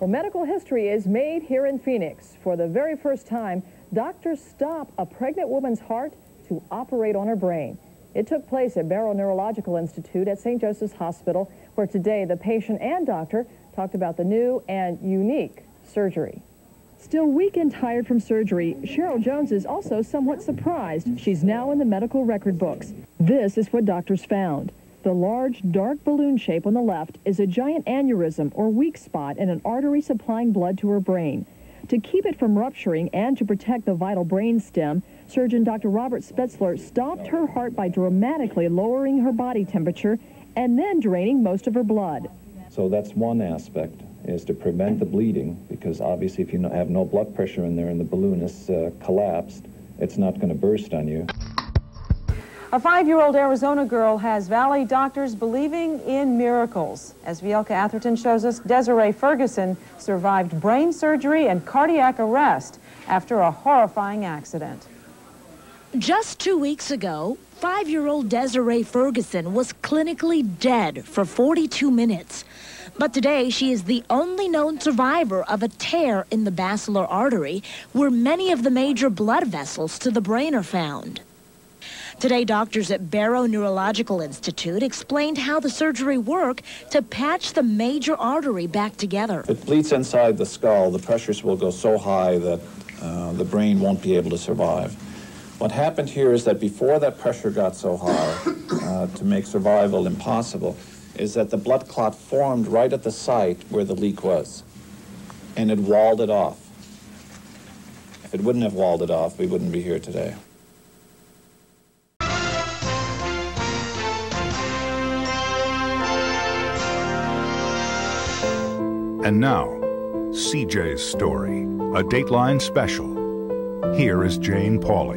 Well, medical history is made here in Phoenix. For the very first time, doctors stop a pregnant woman's heart to operate on her brain. It took place at Barrow Neurological Institute at St. Joseph's Hospital, where today the patient and doctor talked about the new and unique surgery. Still weak and tired from surgery, Cheryl Jones is also somewhat surprised. She's now in the medical record books. This is what doctors found. The large, dark balloon shape on the left is a giant aneurysm or weak spot in an artery supplying blood to her brain. To keep it from rupturing and to protect the vital brain stem, surgeon Dr. Robert Spetzler stopped her heart by dramatically lowering her body temperature and then draining most of her blood. So that's one aspect, is to prevent the bleeding, because obviously if you have no blood pressure in there and the balloon is collapsed, it's not going to burst on you. A 5-year-old Arizona girl has Valley doctors believing in miracles. As Vielka Atherton shows us, Desiree Ferguson survived brain surgery and cardiac arrest after a horrifying accident. Just 2 weeks ago, 5-year-old Desiree Ferguson was clinically dead for 42 minutes. But today, she is the only known survivor of a tear in the basilar artery, where many of the major blood vessels to the brain are found. Today, doctors at Barrow Neurological Institute explained how the surgery worked to patch the major artery back together. If it bleeds inside the skull, the pressures will go so high that the brain won't be able to survive. What happened here is that before that pressure got so high, to make survival impossible, is that the blood clot formed right at the site where the leak was, and it walled it off. If it wouldn't have walled it off, we wouldn't be here today. And now, CJ's Story, a Dateline special. Here is Jane Pauley.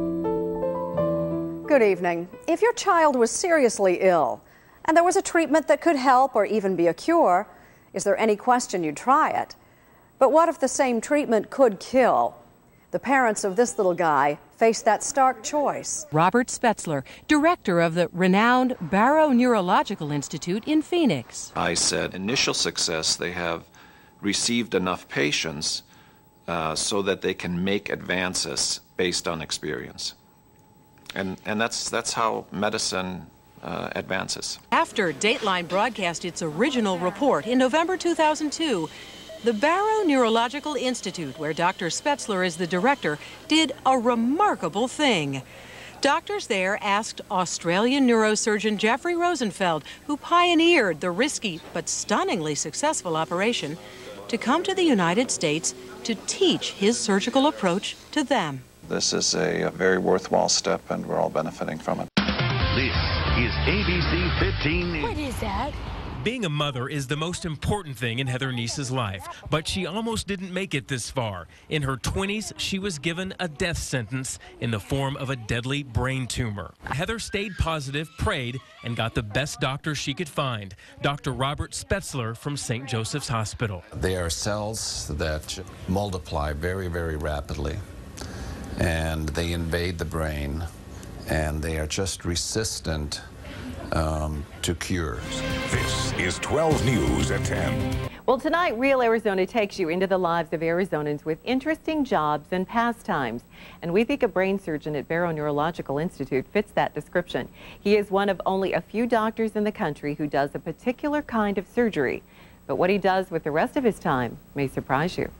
Good evening. If your child was seriously ill and there was a treatment that could help or even be a cure, is there any question you'd try it? But what if the same treatment could kill? The parents of this little guy face that stark choice. Robert Spetzler, director of the renowned Barrow Neurological Institute in Phoenix. I said, initial success, they have received enough patients so that they can make advances based on experience. And that's how medicine advances. After Dateline broadcast its original report in November 2002, the Barrow Neurological Institute, where Dr. Spetzler is the director, did a remarkable thing. Doctors there asked Australian neurosurgeon Jeffrey Rosenfeld, who pioneered the risky but stunningly successful operation, to come to the United States to teach his surgical approach to them. This is a very worthwhile step, and we're all benefiting from it. This is ABC 15 News. What is that? Being a mother is the most important thing in Heather Neese's life, but she almost didn't make it this far. In her 20s, she was given a death sentence in the form of a deadly brain tumor. Heather stayed positive, prayed, and got the best doctor she could find, Dr. Robert Spetzler from St. Joseph's Hospital. They are cells that multiply very, very rapidly, and they invade the brain, and they are just resistant to cures. This is 12 News at 10. Well, tonight, Real Arizona takes you into the lives of Arizonans with interesting jobs and pastimes. And we think a brain surgeon at Barrow Neurological Institute fits that description. He is one of only a few doctors in the country who does a particular kind of surgery. But what he does with the rest of his time may surprise you.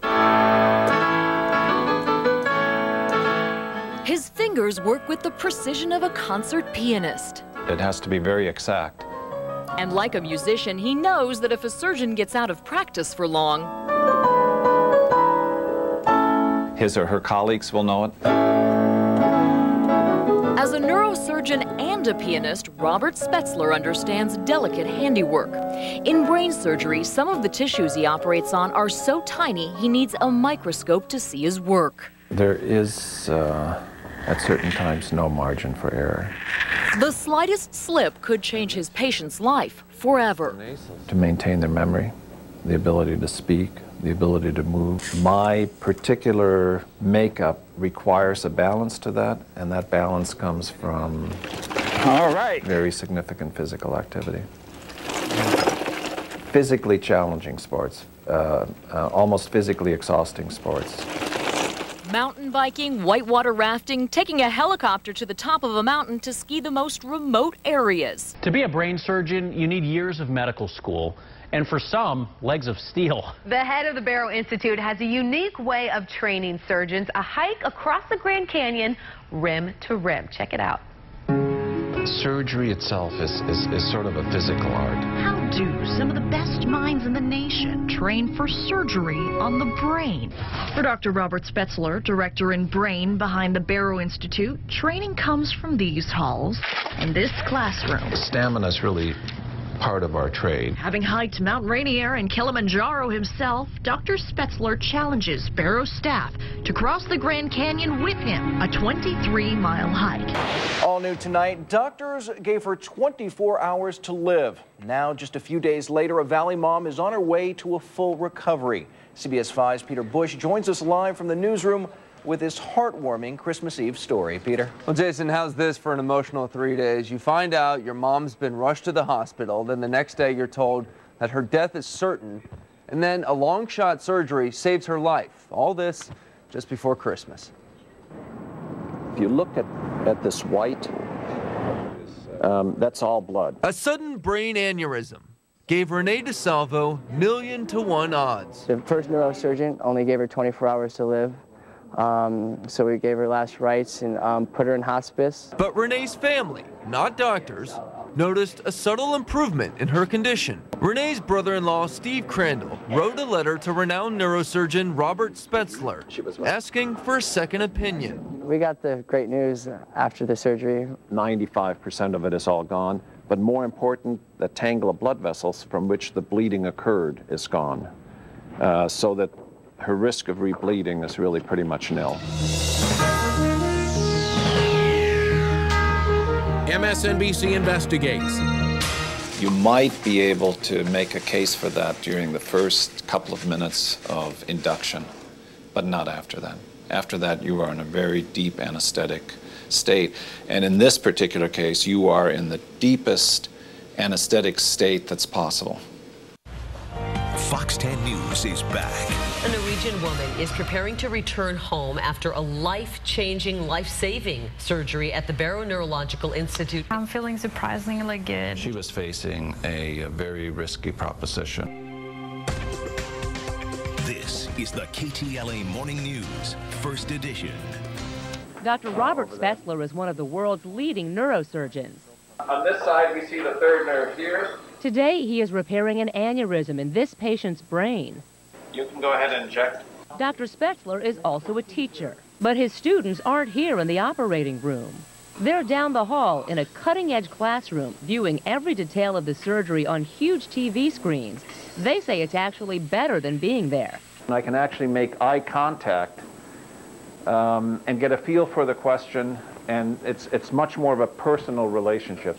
His fingers work with the precision of a concert pianist. It has to be very exact. And like a musician, he knows that if a surgeon gets out of practice for long, His or her colleagues will know it. as a neurosurgeon and a pianist, Robert Spetzler understands delicate handiwork. In brain surgery, some of the tissues he operates on are so tiny he needs a microscope to see his work. There is, at certain times, no margin for error. The slightest slip could change his patient's life forever. To maintain their memory, the ability to speak, the ability to move. My particular makeup requires a balance to that, and that balance comes from very significant physical activity. physically challenging sports, almost physically exhausting sports. Mountain biking, whitewater rafting, taking a helicopter to the top of a mountain to ski the most remote areas. To be a brain surgeon, you need years of medical school, and for some, legs of steel. The head of the Barrow Institute has a unique way of training surgeons, a hike across the Grand Canyon, rim to rim. Check it out. Surgery itself is sort of a physical art. How do some of the best minds in the nation train for surgery on the brain? For Dr. Robert Spetzler, director in brain behind the Barrow Institute, training comes from these halls and this classroom. Stamina is really part of our trade. Having hiked Mount Rainier and Kilimanjaro himself, Dr. Spetzler challenges Barrow staff to cross the Grand Canyon with him, a 23-mile hike. All new tonight, doctors gave her 24 hours to live. Now, just a few days later, a Valley mom is on her way to a full recovery. CBS 5's Peter Bush joins us live from the newsroom with this heartwarming Christmas Eve story. Peter? Well, Jason, how's this for an emotional 3 days? You find out your mom's been rushed to the hospital, then the next day you're told that her death is certain, and then a long shot surgery saves her life. All this just before Christmas. If you look at this white, that's all blood. A sudden brain aneurysm gave Renee DeSalvo 1,000,000-to-1 odds. The first neurosurgeon only gave her 24 hours to live. So we gave her last rites and put her in hospice. But Renee's family, not doctors, noticed a subtle improvement in her condition. Renee's brother-in-law, Steve Crandall, wrote a letter to renowned neurosurgeon Robert Spetzler, asking for a second opinion. We got the great news after the surgery. 95% of it is all gone, but more important, the tangle of blood vessels from which the bleeding occurred is gone, so that her risk of rebleeding is really pretty much nil. MSNBC investigates. You might be able to make a case for that during the first couple of minutes of induction, but not after that. After that, you are in a very deep anesthetic state. And in this particular case, you are in the deepest anesthetic state that's possible. Fox 10 News is back. A Norwegian woman is preparing to return home after a life-changing, life-saving surgery at the Barrow Neurological Institute. I'm feeling surprisingly good. She was facing a very risky proposition. This is the KTLA Morning News, First Edition. Dr. Robert Spetzler is one of the world's leading neurosurgeons. On this side, we see the third nerve here. Today, he is repairing an aneurysm in this patient's brain. You can go ahead and inject. Dr. Spetzler is also a teacher, but his students aren't here in the operating room. They're down the hall in a cutting-edge classroom, viewing every detail of the surgery on huge TV screens. They say it's actually better than being there. I can actually make eye contact and get a feel for the question, and it's much more of a personal relationship.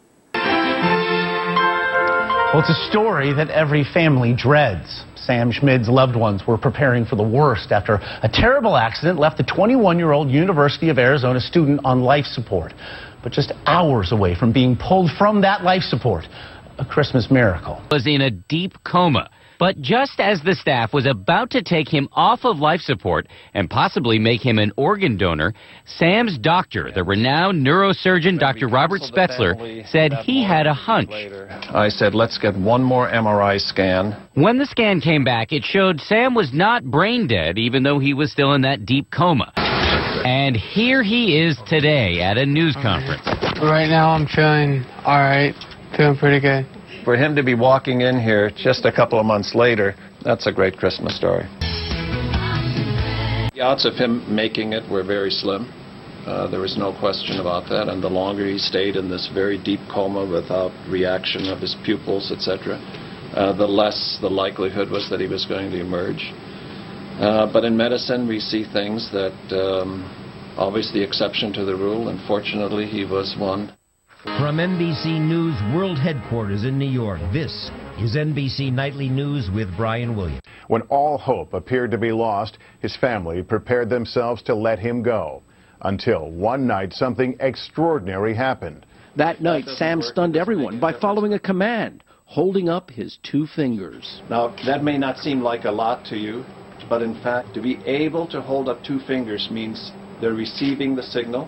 Well, it's a story that every family dreads. Sam Schmid's loved ones were preparing for the worst after a terrible accident left the 21-year-old University of Arizona student on life support. But just hours away from being pulled from that life support, a Christmas miracle. Was in a deep coma. But just as the staff was about to take him off of life support and possibly make him an organ donor, Sam's doctor, the renowned neurosurgeon Dr. Robert Spetzler, said he had a hunch. I said, let's get one more MRI scan. When the scan came back, it showed Sam was not brain dead, even though he was still in that deep coma. And here he is today at a news conference. Right now I'm feeling all right, feeling pretty good. For him to be walking in here just a couple of months later, that's a great Christmas story. The odds of him making it were very slim. There was no question about that. And the longer he stayed in this very deep coma without reaction of his pupils, etc., the less the likelihood was that he was going to emerge. But in medicine, we see things that obviously exception to the rule, and fortunately he was one. From NBC News World Headquarters in New York, this is NBC Nightly News with Brian Williams. When all hope appeared to be lost, his family prepared themselves to let him go. Until one night, something extraordinary happened. That night, Sam stunned everyone by following a command. holding up his 2 fingers. Now, that may not seem like a lot to you, but in fact, to be able to hold up 2 fingers means they're receiving the signal.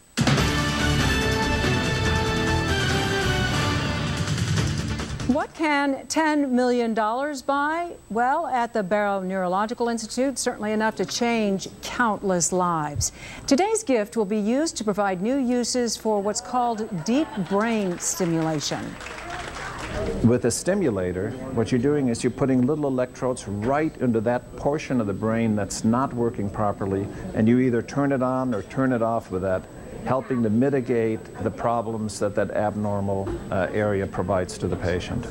What can $10 million buy? Well, at the Barrow Neurological Institute, certainly enough to change countless lives. Today's gift will be used to provide new uses for what's called deep brain stimulation. With a stimulator, what you're doing is you're putting little electrodes right into that portion of the brain that's not working properly, and you either turn it on or turn it off with that, helping to mitigate the problems that that abnormal area provides to the patient.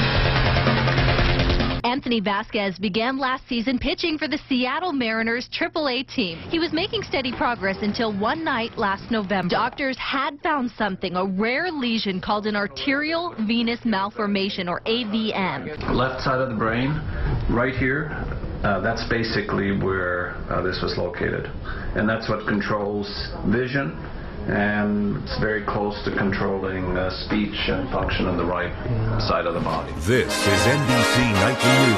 Anthony Vasquez began last season pitching for the Seattle Mariners AAA team. He was making steady progress until one night last November. Doctors had found something, a rare lesion called an arterial venous malformation, or AVM. Left side of the brain, right here, that's basically where this was located. And that's what controls vision, and it's very close to controlling speech and function on the right side of the body. This is NBC Nightly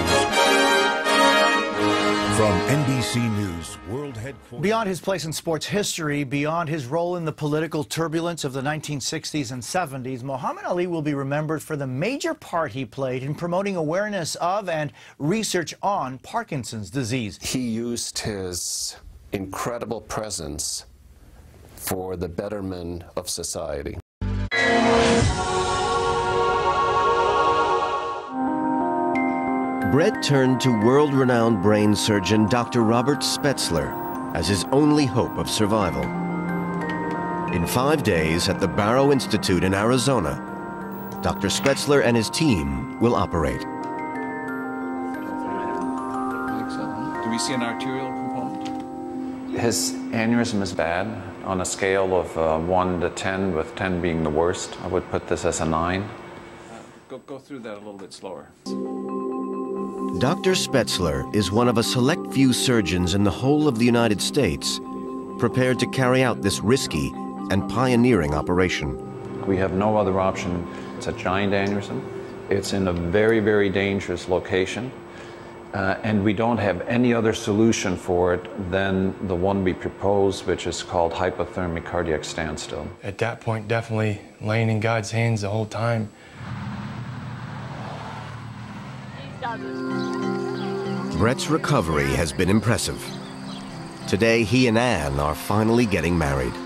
News. From NBC News World Headquarters. Beyond his place in sports history, beyond his role in the political turbulence of the 1960s and 70s, Muhammad Ali will be remembered for the major part he played in promoting awareness of and research on Parkinson's disease. He used his incredible presence for the betterment of society. Brett turned to world-renowned brain surgeon Dr. Robert Spetzler as his only hope of survival. In 5 days at the Barrow Institute in Arizona, Dr. Spetzler and his team will operate. Do we see an arterial component? His aneurysm is bad. On a scale of 1 to 10, with 10 being the worst, I would put this as a 9. Go through that a little bit slower. Dr. Spetzler is one of a select few surgeons in the whole of the United States prepared to carry out this risky and pioneering operation. We have no other option. It's a giant aneurysm. It's in a very, very dangerous location. And we don't have any other solution for it than the one we propose, which is called hypothermic cardiac standstill. At that point, definitely laying in God's hands the whole time. Brett's recovery has been impressive. Today, he and Anne are finally getting married.